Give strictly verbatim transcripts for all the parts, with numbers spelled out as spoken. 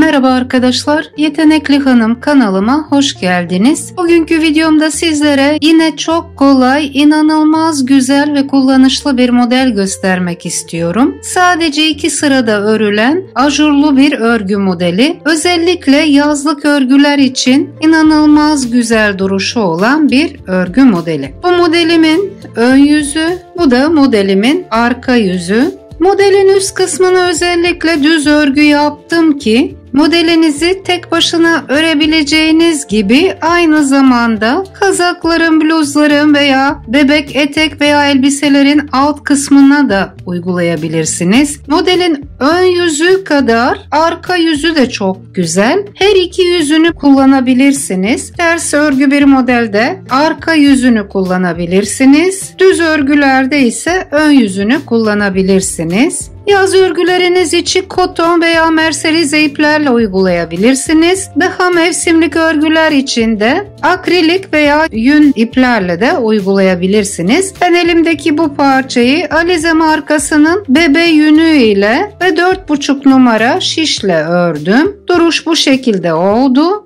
Merhaba arkadaşlar, Yetenekli Hanım kanalıma hoş geldiniz. Bugünkü videomda sizlere yine çok kolay, inanılmaz güzel ve kullanışlı bir model göstermek istiyorum. Sadece iki sırada örülen ajurlu bir örgü modeli. Özellikle yazlık örgüler için inanılmaz güzel duruşu olan bir örgü modeli. Bu modelimin ön yüzü, bu da modelimin arka yüzü. Modelin üst kısmını özellikle düz örgü yaptım ki modelinizi tek başına örebileceğiniz gibi aynı zamanda kazakların, bluzların veya bebek etek veya elbiselerin alt kısmına da uygulayabilirsiniz. Modelin ön yüzü kadar arka yüzü de çok güzel. Her iki yüzünü kullanabilirsiniz. Ters örgü bir modelde arka yüzünü kullanabilirsiniz. Düz örgülerde ise ön yüzünü kullanabilirsiniz. Yaz örgüleriniz için koton veya merserize iplerle uygulayabilirsiniz. Daha mevsimlik örgüler için de akrilik veya yün iplerle de uygulayabilirsiniz. Ben elimdeki bu parçayı Alize markasının bebe yünü ile ve dört buçuk numara şişle ördüm. Duruş bu şekilde oldu.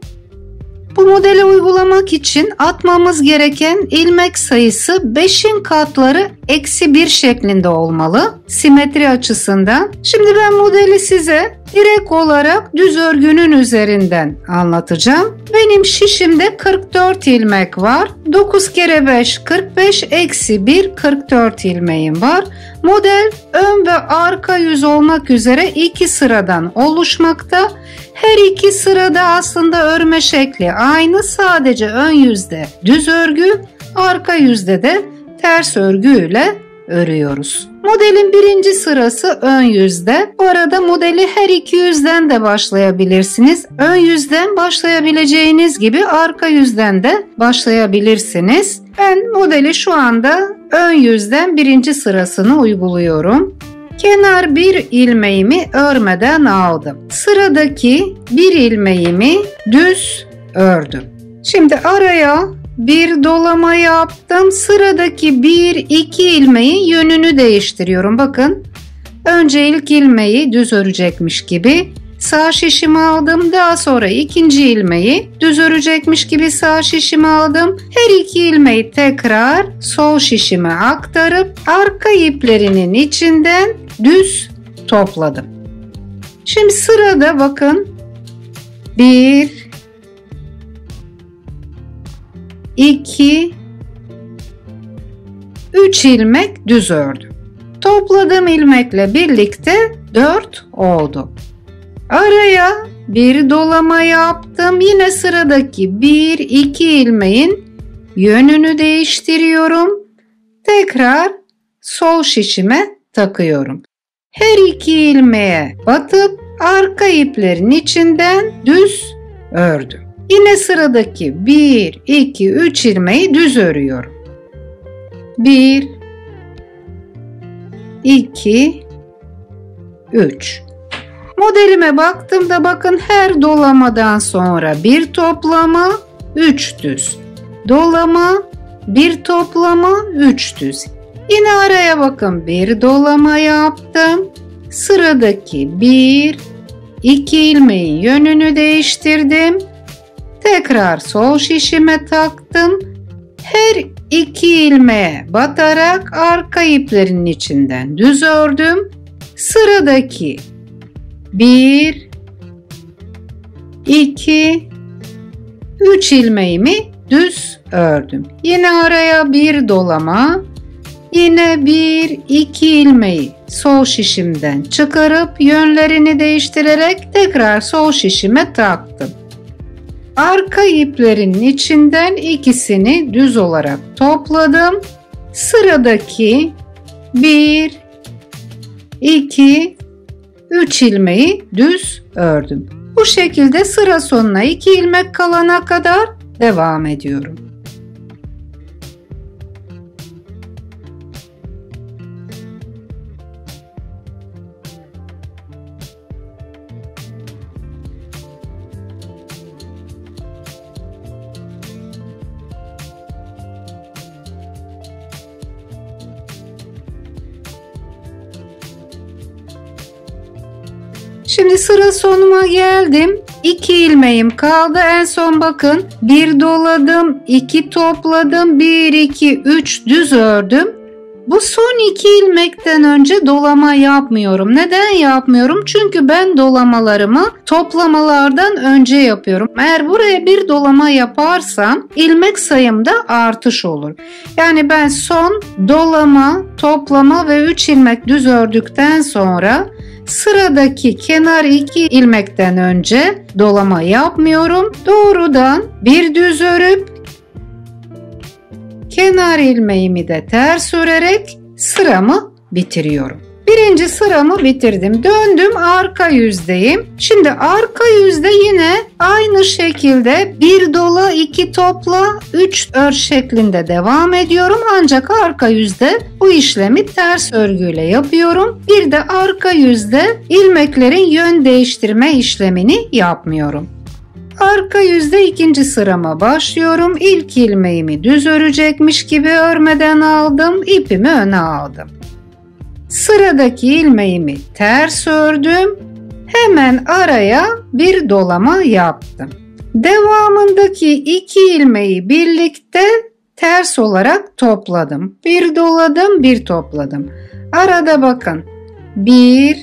Bu modeli uygulamak için atmamız gereken ilmek sayısı beşin katları eksi bir şeklinde olmalı. Simetri açısından. Şimdi ben modeli size direkt olarak düz örgünün üzerinden anlatacağım. Benim şişimde kırk dört ilmek var. dokuz kere beş kırk beş eksi bir kırk dört ilmeğim var. Model ön ve arka yüz olmak üzere iki sıradan oluşmakta. Her iki sırada aslında örme şekli aynı, sadece ön yüzde düz örgü, arka yüzde de ters örgü ile örüyoruz. Modelin birinci sırası ön yüzde. Bu arada modeli her iki yüzden de başlayabilirsiniz. Ön yüzden başlayabileceğiniz gibi arka yüzden de başlayabilirsiniz. Ben modeli şu anda ön yüzden birinci sırasını uyguluyorum. Kenar bir ilmeğimi örmeden aldım. Sıradaki bir ilmeğimi düz ördüm. Şimdi araya bir dolama yaptım. Sıradaki bir iki ilmeğin yönünü değiştiriyorum. Bakın, önce ilk ilmeği düz örecekmiş gibi sağ şişimi aldım. Daha sonra ikinci ilmeği düz örecekmiş gibi sağ şişimi aldım. Her iki ilmeği tekrar sol şişime aktarıp arka iplerinin içinden düz topladım. Şimdi sırada bakın bir iki üç ilmek düz ördüm. Topladığım ilmekle birlikte dört oldu. Araya bir dolama yaptım. Yine sıradaki bir iki ilmeğin yönünü değiştiriyorum. Tekrar sol şişime takıyorum. Her iki ilmeğe batıp arka iplerin içinden düz ördüm. Yine sıradaki bir iki üç ilmeği düz örüyorum. bir iki üç. Modelime baktığımda bakın, her dolamadan sonra bir toplama, üç düz. Dolama, bir toplama, üç düz. Yine araya bakın, bir dolama yaptım. Sıradaki bir iki ilmeğin yönünü değiştirdim. Tekrar sol şişime taktım. Her iki ilmeğe batarak arka iplerin içinden düz ördüm. Sıradaki bir iki üç ilmeğimi düz ördüm. Yine araya bir dolama. Yine bir iki ilmeği sol şişimden çıkarıp yönlerini değiştirerek tekrar sol şişime taktım. Arka iplerin içinden ikisini düz olarak topladım. Sıradaki bir iki üç ilmeği düz ördüm. Bu şekilde sıra sonuna iki ilmek kalana kadar devam ediyorum. Şimdi sıra sonuma geldim. iki ilmeğim kaldı. En son bakın bir doladım, iki topladım, bir, iki, üç düz ördüm. Bu son iki ilmekten önce dolama yapmıyorum. Neden yapmıyorum? Çünkü ben dolamalarımı toplamalardan önce yapıyorum. Eğer buraya bir dolama yaparsam ilmek sayımda artış olur. Yani ben son dolama, toplama ve üç ilmek düz ördükten sonra sıradaki kenar iki ilmekten önce dolama yapmıyorum. Doğrudan bir düz örüp kenar ilmeğimi de ters örerek sıramı bitiriyorum. Birinci sıramı bitirdim. Döndüm, arka yüzdeyim. Şimdi arka yüzde yine aynı şekilde bir dola, iki topla, üç ör şeklinde devam ediyorum. Ancak arka yüzde bu işlemi ters örgüyle yapıyorum. Bir de arka yüzde ilmeklerin yön değiştirme işlemini yapmıyorum. Arka yüzde ikinci sırama başlıyorum. İlk ilmeğimi düz örecekmiş gibi örmeden aldım. İpimi öne aldım. Sıradaki ilmeğimi ters ördüm. Hemen araya bir dolama yaptım. Devamındaki iki ilmeği birlikte ters olarak topladım. Bir doladım, bir topladım. Arada bakın. Bir,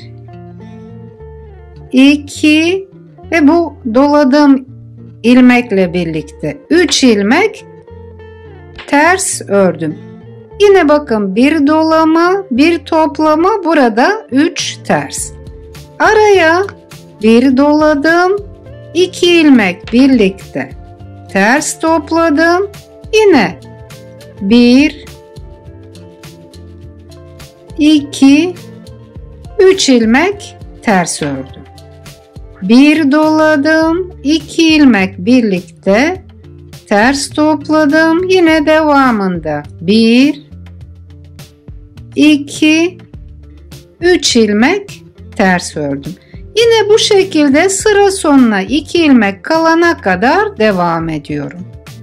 iki ve bu doladığım ilmekle birlikte üç ilmek ters ördüm. Yine bakın bir dolama, bir toplama, burada üç ters. Araya bir doladım, iki ilmek birlikte ters topladım. Yine bir, iki, üç ilmek ters ördüm. Bir doladım, iki ilmek birlikte ters topladım. Yine devamında bir, iki, üç ilmek ters ördüm. Yine bu şekilde sıra sonuna iki ilmek kalana kadar devam ediyorum.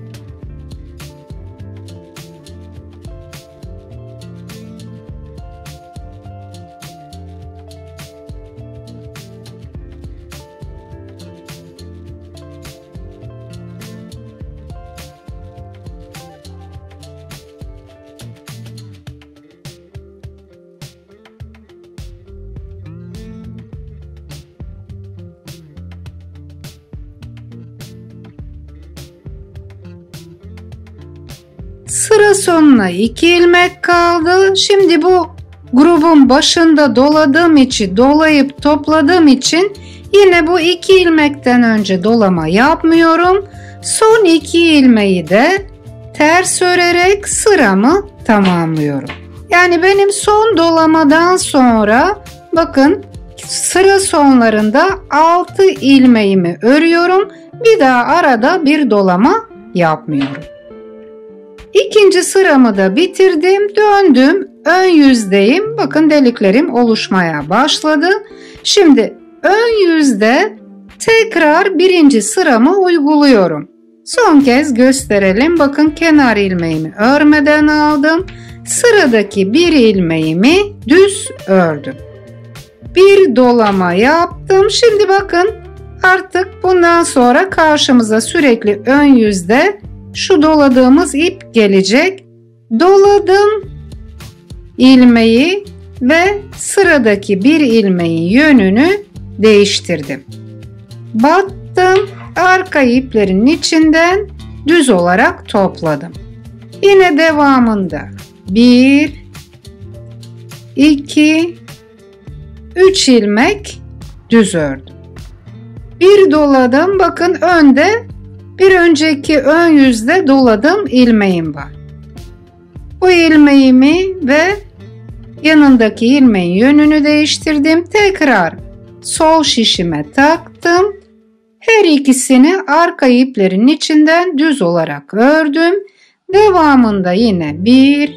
Sıra sonuna iki ilmek kaldı. Şimdi bu grubun başında doladığım için, dolayıp topladığım için yine bu iki ilmekten önce dolama yapmıyorum. Son iki ilmeği de ters örerek sıramı tamamlıyorum. Yani benim son dolamadan sonra bakın sıra sonlarında altı ilmeğimi örüyorum. Bir daha arada bir dolama yapmıyorum. İkinci sıramı da bitirdim. Döndüm. Ön yüzdeyim. Bakın deliklerim oluşmaya başladı. Şimdi ön yüzde tekrar birinci sıramı uyguluyorum. Son kez gösterelim. Bakın kenar ilmeğimi örmeden aldım. Sıradaki bir ilmeğimi düz ördüm. Bir dolama yaptım. Şimdi bakın artık bundan sonra karşımıza sürekli ön yüzde şu doladığımız ip gelecek. Doladım ilmeği ve sıradaki bir ilmeğin yönünü değiştirdim. Battım, arka iplerin içinden düz olarak topladım. Yine devamında bir, iki, üç ilmek düz ördüm. Bir doladım. Bakın önde bir önceki ön yüzde doladığım ilmeğim var. Bu ilmeğimi ve yanındaki ilmeğin yönünü değiştirdim. Tekrar sol şişime taktım. Her ikisini arka iplerin içinden düz olarak ördüm. Devamında yine bir,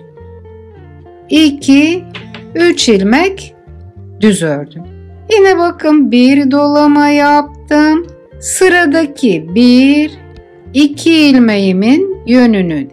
iki, üç ilmek düz ördüm. Yine bakın bir dolama yaptım. Sıradaki bir, iki ilmeğimin yönünü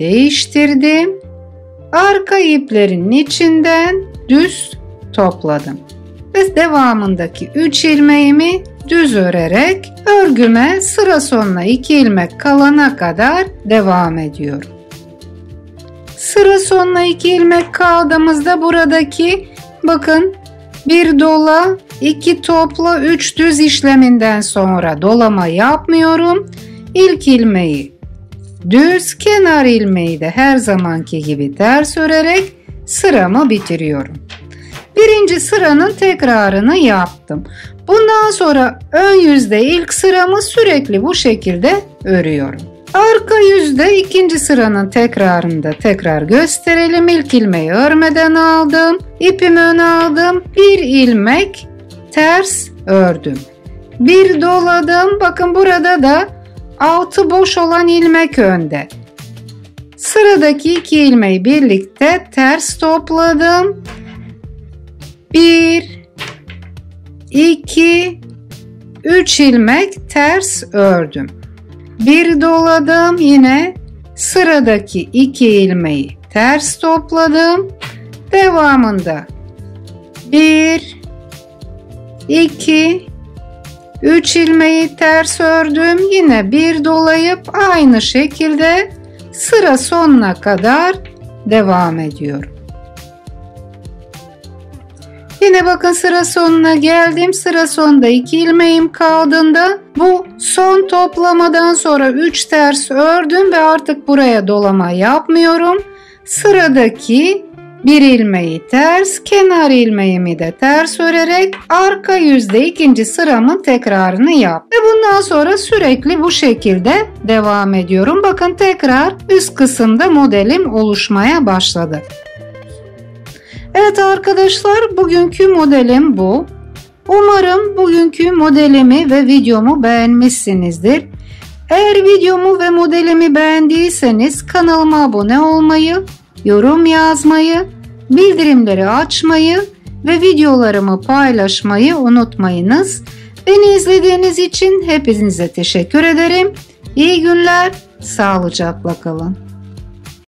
değiştirdim. Arka iplerin içinden düz topladım. ve devamındaki üç ilmeğimi düz örerek örgüme sıra sonuna iki ilmek kalana kadar devam ediyorum. Sıra sonuna iki ilmek kaldığımızda buradaki bakın bir dola, iki topla, üç düz işleminden sonra dolama yapmıyorum. İlk ilmeği düz, kenar ilmeği de her zamanki gibi ters örerek sıramı bitiriyorum. Birinci sıranın tekrarını yaptım. Bundan sonra ön yüzde ilk sıramı sürekli bu şekilde örüyorum. Arka yüzde ikinci sıranın tekrarını da tekrar gösterelim. İlk ilmeği örmeden aldım. İpimi öne aldım. Bir ilmek ters ördüm. Bir doladım. Bakın burada da altı boş olan ilmek önde. Sıradaki iki ilmeği birlikte ters topladım. Bir, iki, üç ilmek ters ördüm. Bir doladım, yine sıradaki iki ilmeği ters topladım. Devamında bir, iki, üç ilmeği ters ördüm. Yine bir dolayıp aynı şekilde sıra sonuna kadar devam ediyorum. Yine bakın sıra sonuna geldim. Sıra sonunda iki ilmeğim kaldığında bu son toplamadan sonra üç ters ördüm ve artık buraya dolama yapmıyorum. Sıradaki bir ilmeği ters, kenar ilmeğimi de ters örerek arka yüzde ikinci sıramın tekrarını yap. Ve bundan sonra sürekli bu şekilde devam ediyorum. Bakın tekrar üst kısımda modelim oluşmaya başladı. Evet arkadaşlar, bugünkü modelim bu. Umarım bugünkü modelimi ve videomu beğenmişsinizdir. Eğer videomu ve modelimi beğendiyseniz kanalıma abone olmayı, yorum yazmayı, bildirimleri açmayı ve videolarımı paylaşmayı unutmayınız. Beni izlediğiniz için hepinize teşekkür ederim. İyi günler, sağlıcakla kalın.